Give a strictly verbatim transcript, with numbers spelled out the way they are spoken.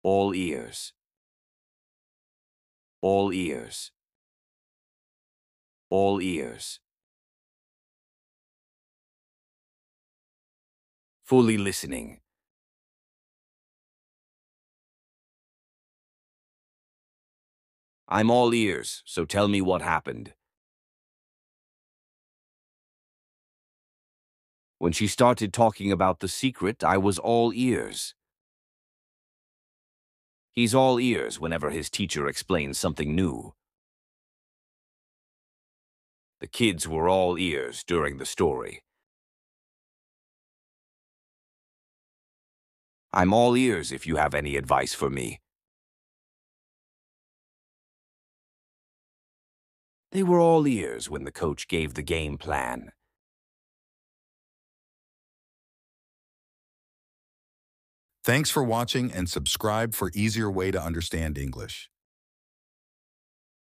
All ears. All ears. All ears. Fully listening. I'm all ears, so tell me what happened. When she started talking about the secret, I was all ears. He's all ears whenever his teacher explains something new. The kids were all ears during the story. I'm all ears if you have any advice for me. They were all ears when the coach gave the game plan. Thanks for watching and subscribe for easier way to understand English.